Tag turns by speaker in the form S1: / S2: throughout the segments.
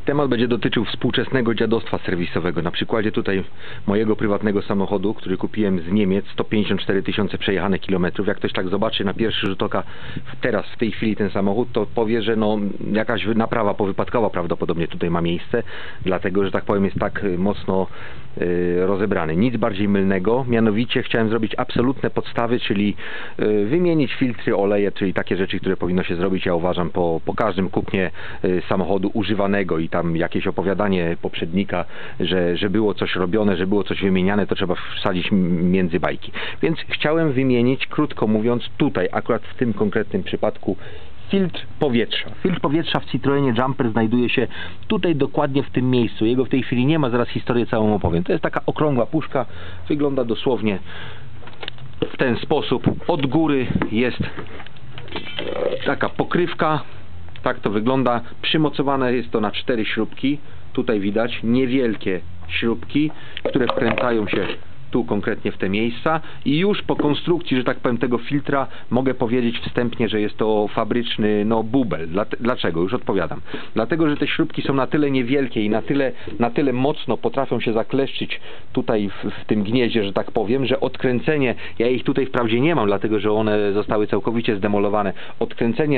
S1: Temat będzie dotyczył współczesnego dziadostwa serwisowego. Na przykładzie tutaj mojego prywatnego samochodu, który kupiłem z Niemiec, 154 000 przejechane kilometrów. Jak ktoś tak zobaczy na pierwszy rzut oka teraz, w tej chwili ten samochód, to powie, że no jakaś naprawa powypadkowa prawdopodobnie tutaj ma miejsce, dlatego, że tak powiem, jest tak mocno rozebrany. Nic bardziej mylnego, mianowicie chciałem zrobić absolutne podstawy, czyli wymienić filtry, oleje, czyli takie rzeczy, które powinno się zrobić, ja uważam, po każdym kupnie samochodu używanego i tam jakieś opowiadanie poprzednika, że było coś robione, że było coś wymieniane, to trzeba wsadzić między bajki. Więc chciałem wymienić, krótko mówiąc, tutaj, akurat w tym konkretnym przypadku, filtr powietrza. Filtr powietrza w Citroenie Jumper znajduje się tutaj dokładnie w tym miejscu. Jego w tej chwili nie ma, zaraz historię całą opowiem. To jest taka okrągła puszka, wygląda dosłownie w ten sposób. Od góry jest taka pokrywka, tak to wygląda. Przymocowane jest to na 4 śrubki. Tutaj widać niewielkie śrubki, które wkręcają się tu konkretnie w te miejsca i już po konstrukcji, że tak powiem, tego filtra mogę powiedzieć wstępnie, że jest to fabryczny bubel. Dlaczego? Już odpowiadam. Dlatego, że te śrubki są na tyle niewielkie i na tyle mocno potrafią się zakleszczyć tutaj w tym gnieździe, że tak powiem, że odkręcenie, ja ich tutaj wprawdzie nie mam, dlatego, że one zostały całkowicie zdemolowane, odkręcenie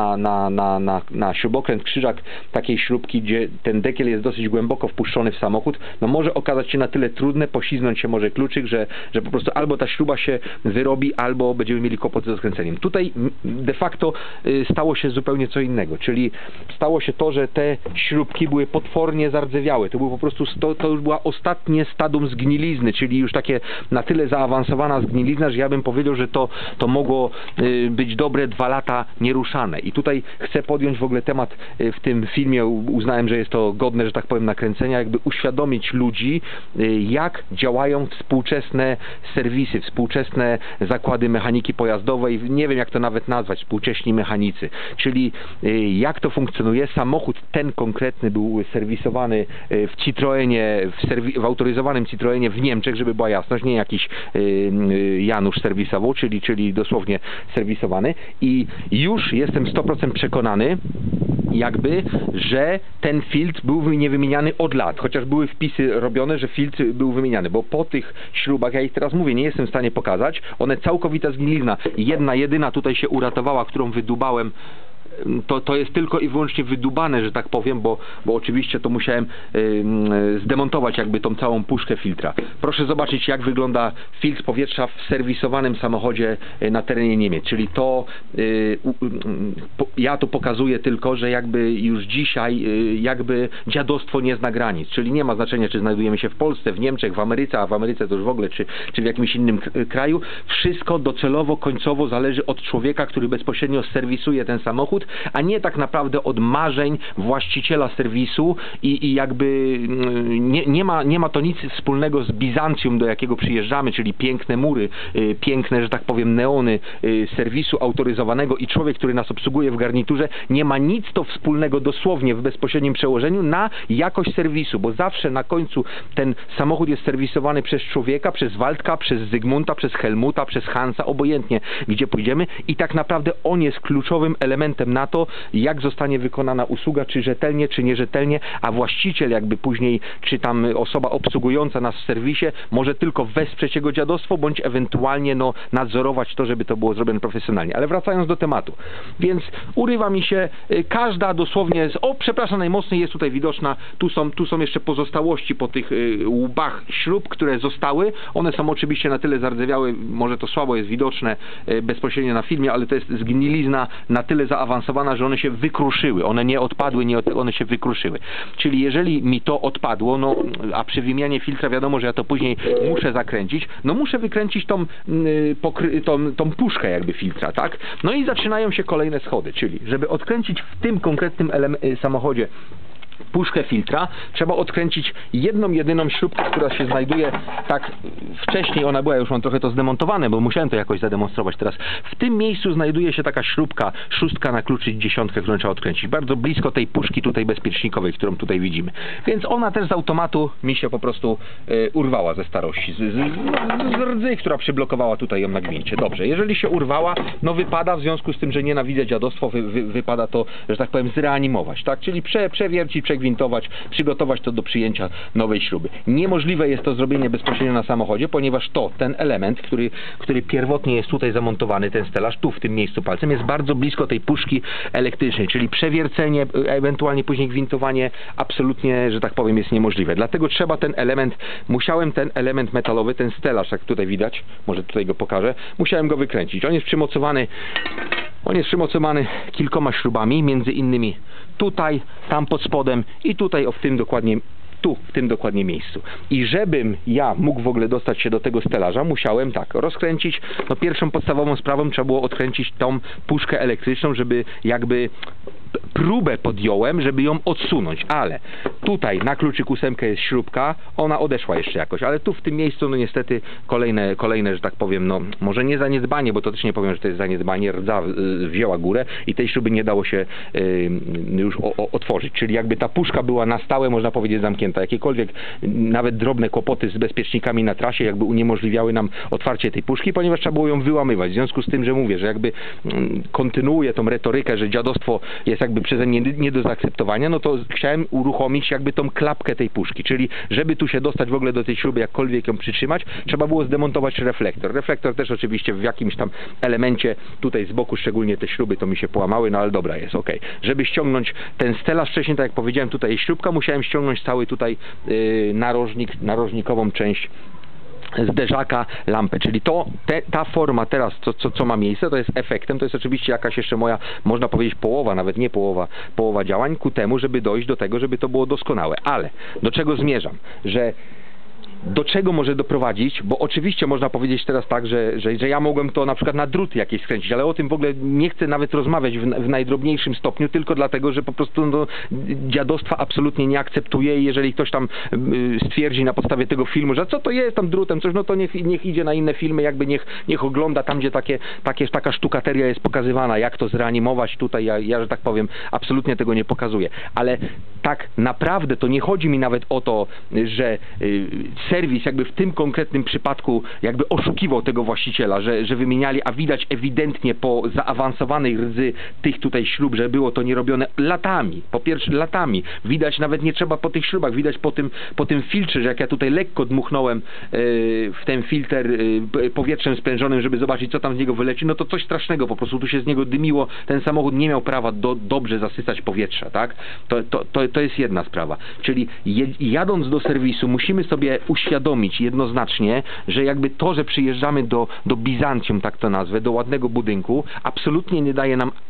S1: na śrubokręt krzyżak takiej śrubki, gdzie ten dekiel jest dosyć głęboko wpuszczony w samochód, no może okazać się na tyle trudne, poślizgnąć się może kluczyk, że po prostu albo ta śruba się wyrobi, albo będziemy mieli kłopoty ze skręceniem. Tutaj de facto stało się zupełnie co innego, czyli stało się to, że te śrubki były potwornie zardzewiałe. To był po prostu, to już była ostatnie stadium zgnilizny, czyli już takie na tyle zaawansowana zgnilizna, że ja bym powiedział, że to mogło być dobre 2 lata nieruszane. I tutaj chcę podjąć w ogóle temat w tym filmie, uznałem, że jest to godne, że tak powiem, nakręcenia, jakby uświadomić ludzi, jak działają współczesne serwisy, współczesne zakłady mechaniki pojazdowej, nie wiem jak to nawet nazwać, współcześni mechanicy, czyli jak to funkcjonuje. Samochód ten konkretny był serwisowany w Citroenie, w autoryzowanym Citroenie w Niemczech, żeby była jasność, nie jakiś Janusz serwisował, czyli dosłownie serwisowany i już jestem 100% przekonany, jakby, że ten filtr był niewymieniany od lat, chociaż były wpisy robione, że filtr był wymieniany, bo po tych śrubach, ja ich teraz mówię, nie jestem w stanie pokazać, one całkowita zgnilizna, jedna jedyna tutaj się uratowała, którą wydubałem. To jest tylko i wyłącznie wydubane, że tak powiem, bo oczywiście to musiałem zdemontować jakby tą całą puszkę filtra. Proszę zobaczyć, jak wygląda filtr powietrza w serwisowanym samochodzie na terenie Niemiec, czyli to ja tu pokazuję tylko, że jakby już dzisiaj jakby dziadostwo nie zna granic, czyli nie ma znaczenia, czy znajdujemy się w Polsce, w Niemczech, w Ameryce, a w Ameryce to już w ogóle, czy w jakimś innym kraju. Wszystko docelowo, końcowo zależy od człowieka, który bezpośrednio serwisuje ten samochód, a nie tak naprawdę od marzeń właściciela serwisu i jakby nie ma to nic wspólnego z Bizancjum, do jakiego przyjeżdżamy, czyli piękne mury, piękne, że tak powiem, neony serwisu autoryzowanego i człowiek, który nas obsługuje w garniturze, nie ma nic to wspólnego dosłownie w bezpośrednim przełożeniu na jakość serwisu, bo zawsze na końcu ten samochód jest serwisowany przez człowieka, przez Waldka, przez Zygmunta, przez Helmuta, przez Hansa, obojętnie gdzie pójdziemy i tak naprawdę on jest kluczowym elementem na to, jak zostanie wykonana usługa, czy rzetelnie, czy nierzetelnie, a właściciel jakby później, czy tam osoba obsługująca nas w serwisie może tylko wesprzeć jego dziadostwo, bądź ewentualnie nadzorować to, żeby to było zrobione profesjonalnie. Ale wracając do tematu, więc urywa mi się każda dosłownie, przepraszam najmocniej, jest tutaj widoczna, tu są jeszcze pozostałości po tych łbach śrub, które zostały, one są oczywiście na tyle zardzewiałe, może to słabo jest widoczne bezpośrednio na filmie, ale to jest zgnilizna na tyle zaawansowana, że one się wykruszyły, one nie odpadły, one się wykruszyły. Czyli jeżeli mi to odpadło, a przy wymianie filtra wiadomo, że ja to później muszę zakręcić, muszę wykręcić tą puszkę jakby filtra, tak? No i zaczynają się kolejne schody, czyli żeby odkręcić w tym konkretnym samochodzie puszkę filtra, trzeba odkręcić jedną, jedyną śrubkę, która się znajduje, tak wcześniej ona była, już mam trochę to zdemontowane, bo musiałem to jakoś zademonstrować teraz. W tym miejscu znajduje się taka śrubka, 6 na kluczyk 10, którą trzeba odkręcić. Bardzo blisko tej puszki tutaj bezpiecznikowej, którą tutaj widzimy. Więc ona też z automatu mi się po prostu urwała ze starości, z rdzy, która przyblokowała tutaj ją nagnięcie. Dobrze, jeżeli się urwała, wypada, w związku z tym, że nienawidzę dziadostwo, wypada to, że tak powiem, zreanimować, tak? Czyli przewiercić, przegwintować, przygotować to do przyjęcia nowej śruby. Niemożliwe jest to zrobienie bezpośrednio na samochodzie, ponieważ ten element, który pierwotnie jest tutaj zamontowany, ten stelaż, tu w tym miejscu palcem, jest bardzo blisko tej puszki elektrycznej, czyli przewiercenie, ewentualnie później gwintowanie absolutnie, że tak powiem, jest niemożliwe. Dlatego trzeba musiałem ten element metalowy, ten stelaż, jak tutaj widać, może tutaj go pokażę, musiałem go wykręcić. On jest przymocowany kilkoma śrubami, między innymi tutaj, tam pod spodem i tutaj w tym dokładnie miejscu. I żebym ja mógł w ogóle dostać się do tego stelaża, musiałem tak rozkręcić, no pierwszą podstawową sprawą trzeba było odkręcić tą puszkę elektryczną, żeby jakby próbę podjąłem, żeby ją odsunąć, ale tutaj na kluczyk 8 jest śrubka, ona odeszła jeszcze jakoś, ale tu w tym miejscu no niestety kolejne, że tak powiem, no może nie zaniedbanie, bo to też nie powiem, że to jest zaniedbanie, rdza wzięła górę i tej śruby nie dało się już otworzyć, czyli jakby ta puszka była na stałe, można powiedzieć, zamknięta. Jakiekolwiek nawet drobne kłopoty z bezpiecznikami na trasie jakby uniemożliwiały nam otwarcie tej puszki, ponieważ trzeba było ją wyłamywać. W związku z tym, że mówię, że jakby kontynuuję tą retorykę, że dziadostwo jest jakby przeze mnie nie do zaakceptowania, no to chciałem uruchomić jakby tą klapkę tej puszki, czyli żeby tu się dostać w ogóle do tej śruby, jakkolwiek ją przytrzymać, trzeba było zdemontować reflektor. Reflektor też oczywiście w jakimś tam elemencie, tutaj z boku szczególnie te śruby to mi się połamały, no ale dobra jest, ok. Żeby ściągnąć ten stelaż wcześniej, tak jak powiedziałem, tutaj jest śrubka, musiałem ściągnąć cały tutaj narożnikową część zderzaka, lampę, czyli ta forma teraz, co ma miejsce, to jest efektem, to jest oczywiście jakaś jeszcze moja, można powiedzieć, połowa, nawet nie połowa działań ku temu, żeby dojść do tego, żeby to było doskonałe. Ale do czego zmierzam? Że do czego może doprowadzić, bo oczywiście można powiedzieć teraz tak, że ja mogłem to na przykład na druty jakieś skręcić, ale o tym w ogóle nie chcę nawet rozmawiać w najdrobniejszym stopniu, tylko dlatego, że po prostu no, dziadostwa absolutnie nie akceptuję i jeżeli ktoś tam stwierdzi na podstawie tego filmu, że co to jest tam drutem, coś, no to niech idzie na inne filmy, jakby niech ogląda tam, gdzie taka sztukateria jest pokazywana, jak to zreanimować tutaj, ja, że tak powiem, absolutnie tego nie pokazuję, ale tak naprawdę to nie chodzi mi nawet o to, że serwis jakby w tym konkretnym przypadku jakby oszukiwał tego właściciela, że wymieniali, a widać ewidentnie po zaawansowanej rdzy tych tutaj śrub, że było to nierobione latami, po pierwsze latami, widać nawet nie trzeba po tych śrubach, widać po tym filtrze, że jak ja tutaj lekko dmuchnąłem w ten filtr powietrzem sprężonym, żeby zobaczyć co tam z niego wyleci, no to coś strasznego, po prostu tu się z niego dymiło, ten samochód nie miał prawa dobrze zasysać powietrza, tak? To jest jedna sprawa, czyli jadąc do serwisu musimy sobie uświadomić jednoznacznie, że jakby to, że przyjeżdżamy do Bizancjum, tak to nazwę, do ładnego budynku, absolutnie nie daje nam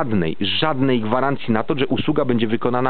S1: żadnej gwarancji na to, że usługa będzie wykonana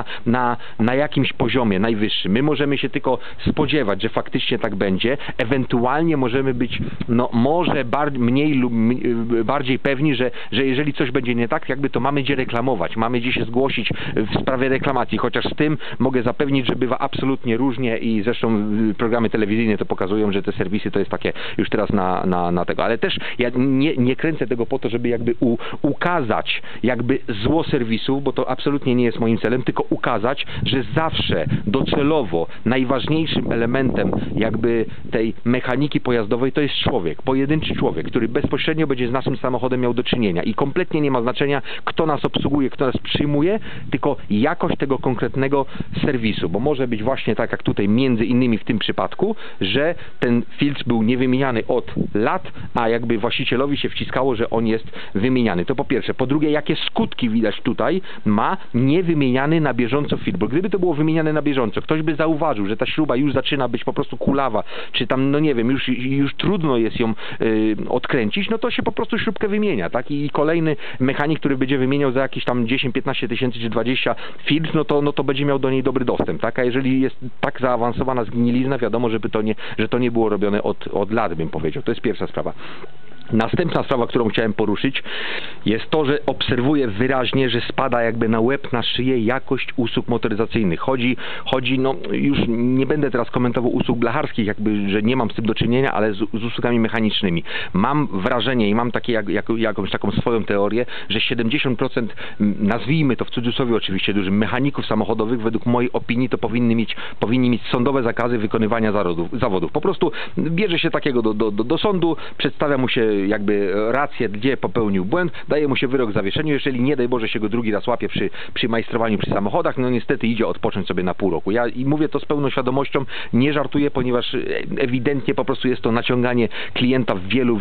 S1: na jakimś poziomie najwyższym. My możemy się tylko spodziewać, że faktycznie tak będzie, ewentualnie możemy być, no może mniej lub bardziej pewni, że jeżeli coś będzie nie tak, jakby to mamy gdzie reklamować, mamy gdzie się zgłosić w sprawie reklamacji, chociaż z tym mogę zapewnić, że bywa absolutnie różnie i zresztą programy telewizyjne to pokazują, że te serwisy to jest takie już teraz na tego, ale też ja nie kręcę tego po to, żeby jakby ukazać jakby zło serwisu, bo to absolutnie nie jest moim celem, tylko ukazać, że zawsze docelowo najważniejszym elementem jakby tej mechaniki pojazdowej to jest człowiek, pojedynczy człowiek, który bezpośrednio będzie z naszym samochodem miał do czynienia i kompletnie nie ma znaczenia, kto nas obsługuje, kto nas przyjmuje, tylko jakość tego konkretnego serwisu, bo może być właśnie tak jak tutaj między innymi w tym przypadku, że ten filtr był niewymieniany od lat, a jakby właścicielowi się wciskało, że on jest wymieniany. To po pierwsze. Po drugie, jakie skutki widać tutaj ma niewymieniany na bieżąco filtr, bo gdyby to było wymieniane na bieżąco, ktoś by zauważył, że ta śruba już zaczyna być po prostu kulawa, czy tam, no nie wiem, już trudno jest ją odkręcić, no to się po prostu śrubkę wymienia, tak? I kolejny mechanik, który będzie wymieniał za jakieś tam 10-15 tysięcy czy 20 filtr, no to będzie miał do niej dobry dostęp, tak? A jeżeli jest tak zaawansowana zgnilizna, wiadomo, że to nie było robione od lat, bym powiedział. To jest pierwsza sprawa. Następna sprawa, którą chciałem poruszyć, jest to, że obserwuję wyraźnie, że spada jakby na łeb, na szyję jakość usług motoryzacyjnych. Chodzi, no już nie będę teraz komentował usług blacharskich, jakby, że nie mam z tym do czynienia, ale z usługami mechanicznymi. Mam wrażenie i mam takie jakąś taką swoją teorię, że 70%, nazwijmy to w cudzysłowie oczywiście dużym, mechaników samochodowych, według mojej opinii, to powinni mieć sądowe zakazy wykonywania zawodów. Po prostu bierze się takiego do sądu, przedstawia mu się jakby rację, gdzie popełnił błęd, daje mu się wyrok zawieszenia, jeżeli nie daj Boże się go drugi raz łapie przy majstrowaniu przy samochodach, no niestety idzie odpocząć sobie na pół roku. Ja i mówię to z pełną świadomością, nie żartuję, ponieważ ewidentnie po prostu jest to naciąganie klienta w wielu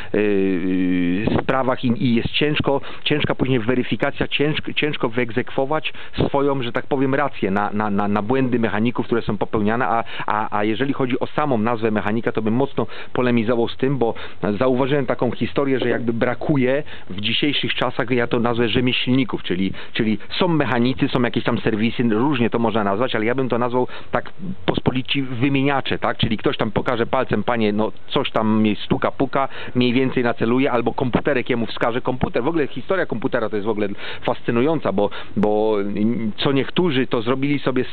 S1: sprawach i jest ciężka później weryfikacja, ciężko wyegzekwować swoją, że tak powiem, rację na błędy mechaników, które są popełniane, a jeżeli chodzi o samą nazwę mechanika, to bym mocno polemizował z tym, bo zauważyłem taką historię, że jakby brakuje w dzisiejszych czasach, ja to nazwę rzemieślników, czyli są mechanicy, są jakieś tam serwisy, różnie to można nazwać, ale ja bym to nazwał tak pospolici wymieniacze, tak? Czyli ktoś tam pokaże palcem, panie, no coś tam mnie stuka, puka, mniej więcej naceluje, albo komputerek jemu wskaże. Komputer, w ogóle historia komputera to jest w ogóle fascynująca, bo co niektórzy to zrobili sobie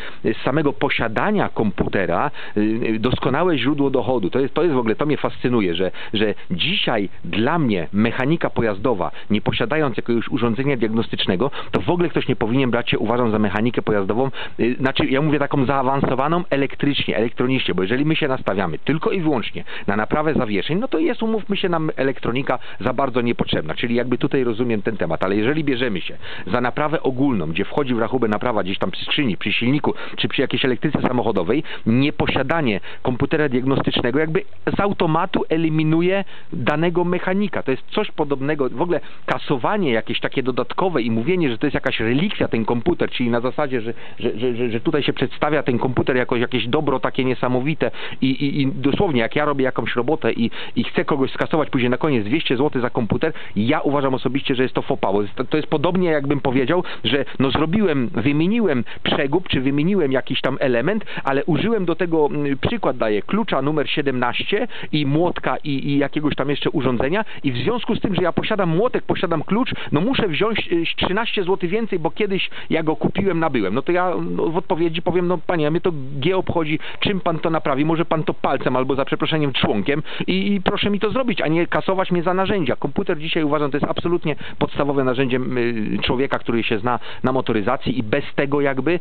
S1: z samego posiadania komputera doskonałe źródło dochodu. To jest w ogóle, to mnie fascynuje, że dzisiaj dla mnie mechanika pojazdowa, nie posiadając jakiegoś urządzenia diagnostycznego, to w ogóle ktoś nie powinien brać się, uważam, za mechanikę pojazdową, znaczy ja mówię taką zaawansowaną elektrycznie, elektronicznie, bo jeżeli my się nastawiamy tylko i wyłącznie na naprawę zawieszeń, no to jest, umówmy się, nam elektronika za bardzo niepotrzebna, czyli jakby tutaj rozumiem ten temat, ale jeżeli bierzemy się za naprawę ogólną, gdzie wchodzi w rachubę naprawa gdzieś tam przy skrzyni, przy silniku, czy przy jakiejś elektryce samochodowej, nieposiadanie komputera diagnostycznego jakby z automatu eliminuje danego mechanika. To jest coś podobnego, w ogóle kasowanie jakieś takie dodatkowe i mówienie, że to jest jakaś relikwia ten komputer, czyli na zasadzie, że tutaj się przedstawia ten komputer jako jakieś dobro takie niesamowite i dosłownie jak ja robię jakąś robotę i chcę kogoś skasować później na koniec 200 zł za komputer, ja uważam osobiście, że jest to faux pas. To jest podobnie jakbym powiedział, że no wymieniłem przegub, czy wymieniłem jakiś tam element, ale użyłem do tego, przykład daję, klucza numer 17 i młotka i jakiegoś tam jeszcze urządzenia i w związku z tym, że ja posiadam młotek, posiadam klucz, no muszę wziąć 13 zł więcej, bo kiedyś ja go kupiłem, nabyłem. No to ja w odpowiedzi powiem, no panie, a mnie to G obchodzi, czym pan to naprawi, może pan to palcem albo za przeproszeniem członkiem i proszę mi to zrobić, a nie kasować mnie za narzędzia. Komputer dzisiaj uważam, to jest absolutnie podstawowe narzędzie człowieka, który się zna na motoryzacji i bez tego jakby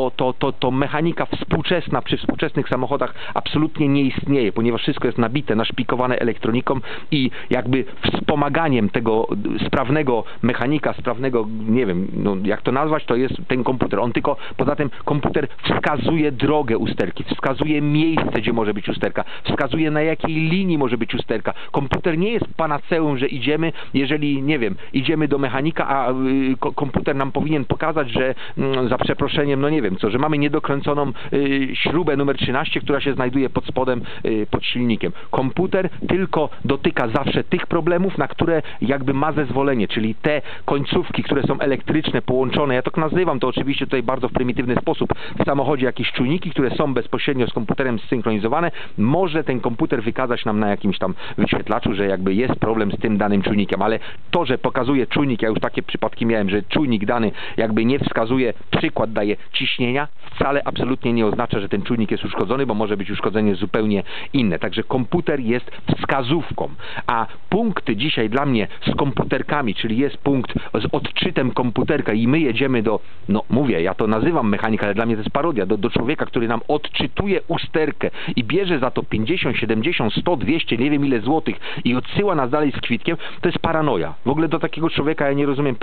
S1: to mechanika współczesna przy współczesnych samochodach absolutnie nie istnieje, ponieważ wszystko jest nabite, naszpikowane elektroniką i jakby wspomaganiem tego sprawnego mechanika, sprawnego, nie wiem, no jak to nazwać, to jest ten komputer. On tylko, poza tym komputer wskazuje drogę usterki, wskazuje miejsce, gdzie może być usterka, wskazuje na jakiej linii może być usterka. Komputer nie jest panaceum, że idziemy, jeżeli, nie wiem, idziemy do mechanika, a komputer nam powinien pokazać, że za przeproszeniem, no nie wiem co, że mamy niedokręconą śrubę numer 13, która się znajduje pod spodem, pod silnikiem. Komputer tylko dotyka zawsze tych problemów, na które jakby ma zezwolenie, czyli te końcówki, które są elektryczne, połączone, ja to nazywam to oczywiście tutaj bardzo w prymitywny sposób, w samochodzie jakieś czujniki, które są bezpośrednio z komputerem zsynchronizowane, może ten komputer wykazać nam na jakimś tam wyświetlaczu, że jakby jest problem z tym danym czujnikiem, ale to, że pokazuje czujnik, ja już takie przypadki miałem, że czujnik dany jakby nie wskazuje, przykład daje ciśnienia, wcale absolutnie nie oznacza, że ten czujnik jest uszkodzony, bo może być uszkodzenie zupełnie inne. Także komputer jest wskazówką, a punkty dzisiaj dla mnie z komputerkami, czyli jest punkt z odczytem komputerka i my jedziemy do, no mówię, ja to nazywam mechanika, ale dla mnie to jest parodia, do człowieka, który nam odczytuje usterkę i bierze za to 50, 70, 100, 200, nie wiem ile złotych i odsyła nas dalej z kwitkiem, to jest paranoja. W ogóle do takiego człowieka ja nie rozumiem,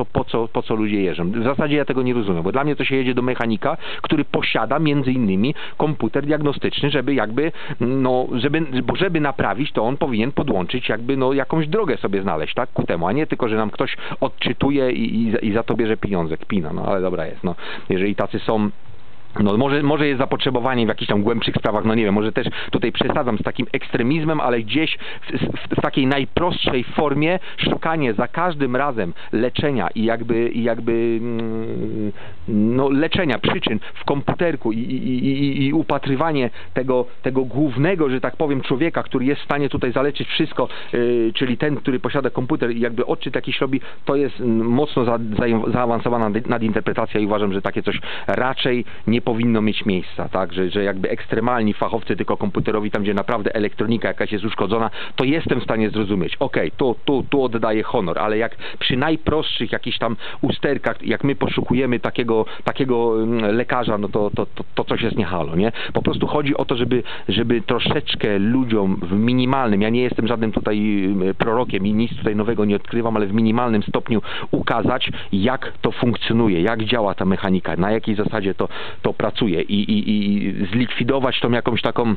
S1: po co ludzie jeżdżą. W zasadzie ja tego nie rozumiem, bo dla mnie to się jedzie do mechanika, który posiada między innymi komputer diagnostyczny, żeby jakby, no, żeby naprawić, to on powinien podłączyć jakby, no, jakąś drogę sobie znaleźć, tak, ku temu, a nie tylko, że nam ktoś odczytuje i za to bierze pieniądze, kpina, no ale dobra jest, no, jeżeli tacy są. No może jest zapotrzebowanie w jakichś tam głębszych sprawach, no nie wiem, może też tutaj przesadzam z takim ekstremizmem, ale gdzieś w takiej najprostszej formie szukanie za każdym razem leczenia i jakby no leczenia przyczyn w komputerku i upatrywanie tego głównego, że tak powiem, człowieka, który jest w stanie tutaj zaleczyć wszystko, czyli ten, który posiada komputer i jakby odczyt jakiś robi, to jest mocno zaawansowana nadinterpretacja i uważam, że takie coś raczej nie powinno mieć miejsca, tak? Że jakby ekstremalni fachowcy tylko komputerowi, tam gdzie naprawdę elektronika jakaś jest uszkodzona, to jestem w stanie zrozumieć. Okej, tu oddaję honor, ale jak przy najprostszych jakichś tam usterkach, jak my poszukujemy takiego lekarza, no to coś jest nie halo, nie? Po prostu chodzi o to, żeby troszeczkę ludziom w minimalnym, ja nie jestem żadnym tutaj prorokiem i nic tutaj nowego nie odkrywam, ale w minimalnym stopniu ukazać, jak to funkcjonuje, jak działa ta mechanika, na jakiej zasadzie to pracuje i zlikwidować tą jakąś taką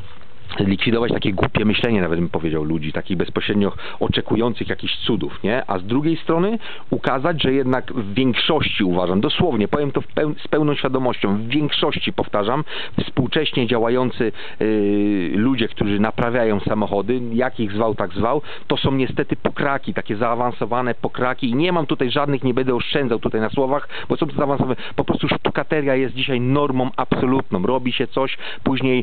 S1: takie głupie myślenie, nawet bym powiedział, ludzi, takich bezpośrednio oczekujących jakichś cudów, nie? A z drugiej strony ukazać, że jednak w większości, uważam, dosłownie, powiem to z pełną świadomością, w większości, powtarzam, współcześnie działający ludzie, którzy naprawiają samochody, jak ich zwał, tak zwał, to są niestety pokraki, takie zaawansowane pokraki i nie mam tutaj żadnych, nie będę oszczędzał tutaj na słowach, bo są to zaawansowane, po prostu sztukateria jest dzisiaj normą absolutną, robi się coś, później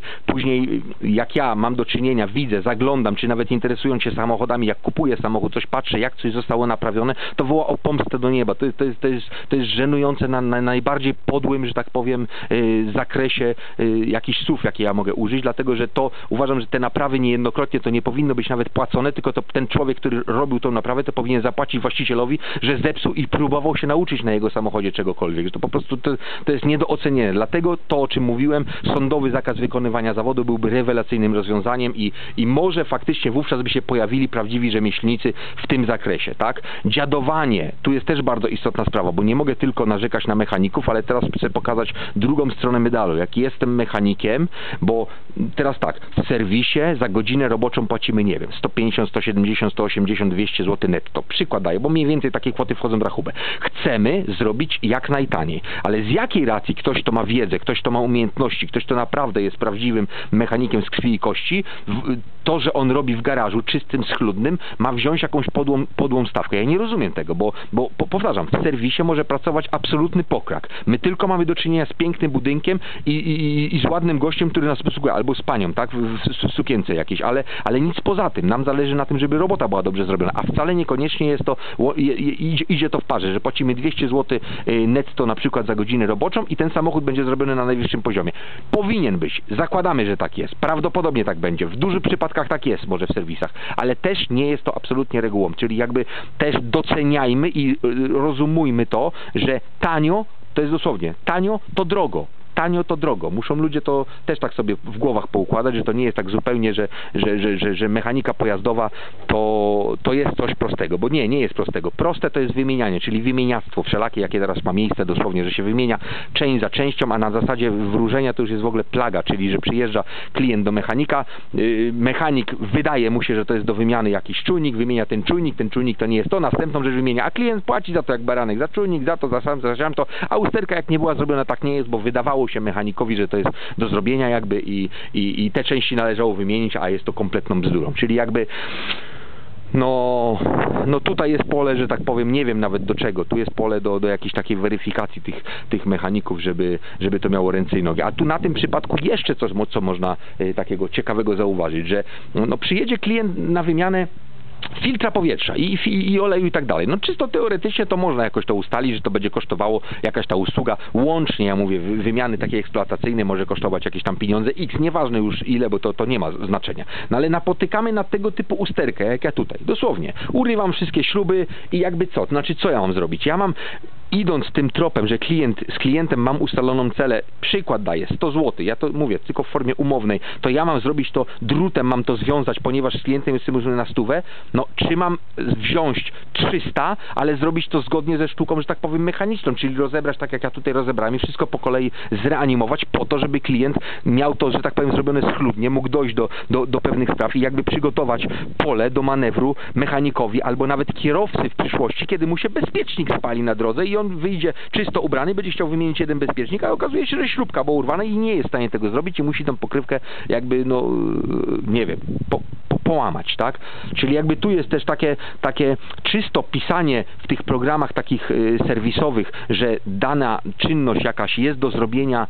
S1: jak ja mam do czynienia, widzę, zaglądam, czy nawet interesując się samochodami, jak kupuję samochód, coś patrzę, jak coś zostało naprawione, to woła o pomstę do nieba. To jest żenujące na najbardziej podłym, że tak powiem, zakresie jakichś słów, jakie ja mogę użyć, dlatego, że to uważam, że te naprawy niejednokrotnie to nie powinno być nawet płacone, tylko to ten człowiek, który robił tą naprawę, to powinien zapłacić właścicielowi, że zepsuł i próbował się nauczyć na jego samochodzie czegokolwiek, że to po prostu to jest nie do ocenienia. Dlatego to, o czym mówiłem, sądowy zakaz wykonywania zawodu byłby rewelacyjnym rozwiązaniem i może faktycznie wówczas by się pojawili prawdziwi rzemieślnicy w tym zakresie, tak? Dziadowanie, tu jest też bardzo istotna sprawa, bo nie mogę tylko narzekać na mechaników, ale teraz chcę pokazać drugą stronę medalu. Jak jestem mechanikiem, bo teraz tak, w serwisie za godzinę roboczą płacimy, nie wiem, 150, 170, 180, 200 zł netto. Przykład daję, bo mniej więcej takie kwoty wchodzą w rachubę. Chcemy zrobić jak najtaniej, ale z jakiej racji ktoś, kto ma wiedzę, ktoś, kto ma umiejętności, ktoś, kto naprawdę jest prawdziwym mechanikiem z krwi i kości, to, że on robi w garażu czystym, schludnym, ma wziąć jakąś podłą stawkę. Ja nie rozumiem tego, bo powtarzam, w serwisie może pracować absolutny pokrak. My tylko mamy do czynienia z pięknym budynkiem i z ładnym gościem, który nas posługuje, albo z panią, tak, w sukience jakiejś, ale nic poza tym. Nam zależy na tym, żeby robota była dobrze zrobiona, a wcale niekoniecznie jest to, idzie to w parze, że płacimy 200 zł netto na przykład za godzinę roboczą i ten samochód będzie zrobiony na najwyższym poziomie. Powinien być. Zakładamy, że tak jest. Prawdopodobnie tak będzie. W dużych przypadkach tak jest może w serwisach, ale też nie jest to absolutnie regułą, czyli jakby też doceniajmy i rozumujmy to, że tanio to jest dosłownie, tanio to drogo. Tanio to drogo. Muszą ludzie to też tak sobie w głowach poukładać, że to nie jest tak zupełnie, że mechanika pojazdowa to jest coś prostego, bo nie jest prostego. Proste to jest wymienianie, czyli wymieniactwo wszelakie, jakie teraz ma miejsce dosłownie, że się wymienia część za częścią, a na zasadzie wróżenia to już jest w ogóle plaga, czyli że przyjeżdża klient do mechanika, mechanik wydaje mu się, że to jest do wymiany jakiś czujnik, wymienia ten czujnik to nie jest to, następną rzecz wymienia, a klient płaci za to jak baranek, za czujnik, za to, za to, a usterka jak nie była zrobiona, tak nie jest, bo wydawało się mechanikowi, że to jest do zrobienia jakby i te części należało wymienić, a jest to kompletną bzdurą. Czyli jakby no tutaj jest pole, że tak powiem, nie wiem nawet do czego. Tu jest pole do jakiejś takiej weryfikacji tych mechaników, żeby to miało ręce i nogi. A tu na tym przypadku jeszcze coś, co można takiego ciekawego zauważyć, że no przyjedzie klient na wymianę filtra powietrza i oleju i tak dalej. No czysto teoretycznie to można jakoś to ustalić, że to będzie kosztowało jakaś ta usługa, łącznie, ja mówię, wymiany takiej eksploatacyjnej może kosztować jakieś tam pieniądze X, nieważne już ile, bo to nie ma znaczenia. No ale napotykamy na tego typu usterkę, jak ja tutaj, dosłownie. Urywam wszystkie śruby i jakby co? Znaczy co ja mam zrobić? Ja mam, idąc tym tropem, że z klientem mam ustaloną cenę, przykład daję, 100 zł, ja to mówię, tylko w formie umownej, to ja mam zrobić to drutem, mam to związać, ponieważ z klientem jestem umówiony na 100, no czy mam wziąć 300, ale zrobić to zgodnie ze sztuką, że tak powiem, mechaniczną, czyli rozebrać tak, jak ja tutaj rozebrałem i wszystko po kolei zreanimować po to, żeby klient miał to, że tak powiem, zrobione schludnie, mógł dojść do pewnych spraw i jakby przygotować pole do manewru mechanikowi albo nawet kierowcy w przyszłości, kiedy mu się bezpiecznik spali na drodze i on wyjdzie czysto ubrany, będzie chciał wymienić jeden bezpiecznik, a okazuje się, że śrubka była urwana i nie jest w stanie tego zrobić i musi tą pokrywkę jakby, no nie wiem, połamać, tak? Czyli jakby tu jest też takie czysto pisanie w tych programach takich serwisowych, że dana czynność jakaś jest do zrobienia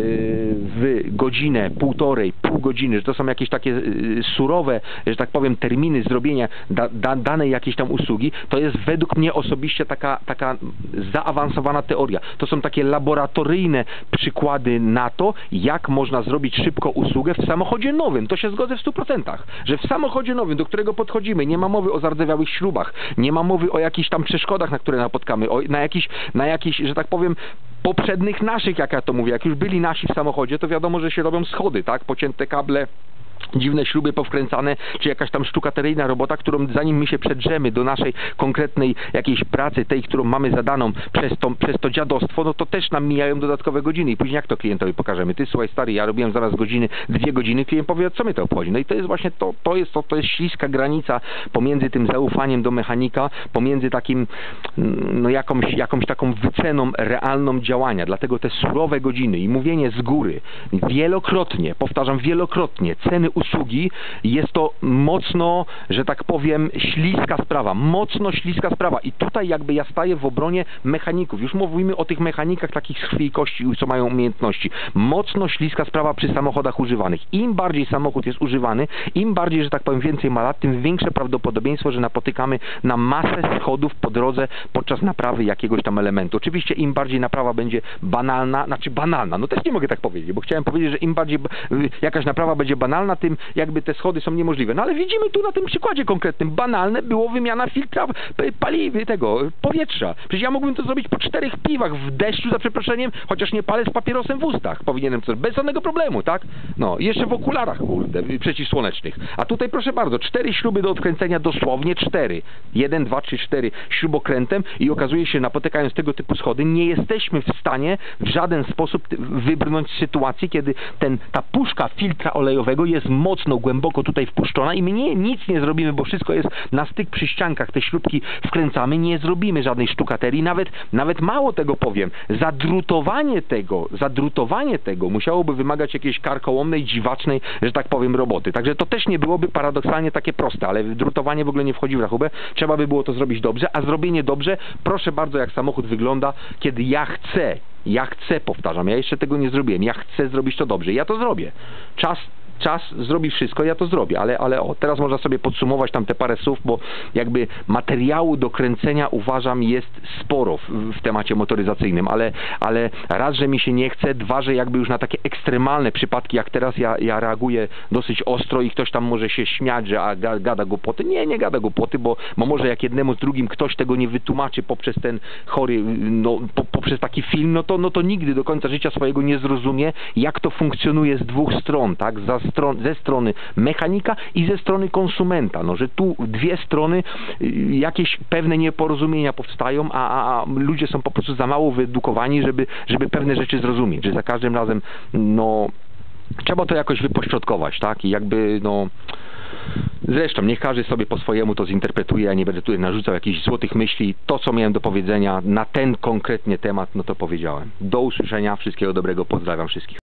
S1: w godzinę, półtorej, pół godziny, że to są jakieś takie surowe, że tak powiem, terminy zrobienia danej jakiejś tam usługi, to jest według mnie osobiście taka zaawansowana teoria. To są takie laboratoryjne przykłady na to, jak można zrobić szybko usługę w samochodzie nowym. To się zgodzę w 100%, że w samochodzie nowym, do którego podchodzimy, nie ma mowy o zardzewiałych śrubach, nie ma mowy o jakichś tam przeszkodach, na które napotkamy, na jakichś, że tak powiem, poprzednich naszych, jak ja to mówię, jak już byli nasi w samochodzie, to wiadomo, że się robią schody, tak? Pocięte kable, dziwne śruby powkręcane, czy jakaś tam sztukateryjna robota, którą zanim my się przedrzemy do naszej konkretnej jakiejś pracy, tej, którą mamy zadaną przez to dziadostwo, no to też nam mijają dodatkowe godziny i później jak to klientowi pokażemy? Ty, słuchaj stary, ja robiłem zaraz godziny, 2 godziny, klient powie, co mnie to obchodzi? No i to jest właśnie to jest śliska granica pomiędzy tym zaufaniem do mechanika, pomiędzy takim, no jakąś taką wyceną realną działania, dlatego te surowe godziny i mówienie z góry, wielokrotnie, powtarzam wielokrotnie, ceny usługi, jest to mocno, że tak powiem, śliska sprawa, mocno śliska sprawa i tutaj jakby ja staję w obronie mechaników, już mówimy o tych mechanikach takich z krwi i kości, co mają umiejętności, mocno śliska sprawa przy samochodach używanych. Im bardziej samochód jest używany, im bardziej, że tak powiem, więcej ma lat, tym większe prawdopodobieństwo, że napotykamy na masę schodów po drodze podczas naprawy jakiegoś tam elementu. Oczywiście im bardziej naprawa będzie banalna, no też nie mogę tak powiedzieć, bo chciałem powiedzieć, że im bardziej jakaś naprawa będzie banalna, tym jakby te schody są niemożliwe. No ale widzimy tu na tym przykładzie konkretnym, banalne było wymiana filtra paliwy powietrza. Przecież ja mógłbym to zrobić po 4 piwach w deszczu, za przeproszeniem, chociaż nie palę z papierosem w ustach. Powinienem to bez żadnego problemu, tak? No, jeszcze w okularach, kurde, przeciwsłonecznych. A tutaj proszę bardzo, 4 śruby do odkręcenia, dosłownie 4. 1, 2, 3, 4 śrubokrętem i okazuje się, napotykając tego typu schody, nie jesteśmy w stanie w żaden sposób wybrnąć z sytuacji, kiedy ta puszka filtra olejowego jest mocno, głęboko tutaj wpuszczona i my nic nie zrobimy, bo wszystko jest na styk przy ściankach, te śrubki wkręcamy, nie zrobimy żadnej sztukaterii, nawet mało tego powiem, zadrutowanie tego musiałoby wymagać jakiejś karkołomnej, dziwacznej, że tak powiem, roboty. Także to też nie byłoby paradoksalnie takie proste, ale drutowanie w ogóle nie wchodzi w rachubę, trzeba by było to zrobić dobrze, a zrobienie dobrze, proszę bardzo, jak samochód wygląda, kiedy ja chcę, powtarzam, ja jeszcze tego nie zrobiłem, ja chcę zrobić to dobrze, ja to zrobię. Czas zrobi wszystko, ja to zrobię, ale teraz można sobie podsumować tam te parę słów, bo jakby materiału do kręcenia uważam jest sporo w temacie motoryzacyjnym, ale raz, że mi się nie chce, dwa, że jakby już na takie ekstremalne przypadki, jak teraz ja reaguję dosyć ostro i ktoś tam może się śmiać, że gada głupoty. Nie gada głupoty, bo może jak jednemu z drugim ktoś tego nie wytłumaczy poprzez ten chory, poprzez taki film, no to nigdy do końca życia swojego nie zrozumie, jak to funkcjonuje z dwóch stron, tak? Ze strony mechanika i ze strony konsumenta, no, że tu dwie strony jakieś pewne nieporozumienia powstają, a ludzie są po prostu za mało wyedukowani, żeby pewne rzeczy zrozumieć, że za każdym razem trzeba to jakoś wypośrodkować, tak? I jakby zresztą niech każdy sobie po swojemu to zinterpretuje, ja nie będę tutaj narzucał jakichś złotych myśli. To, co miałem do powiedzenia na ten konkretnie temat, no to powiedziałem. Do usłyszenia, wszystkiego dobrego, pozdrawiam wszystkich.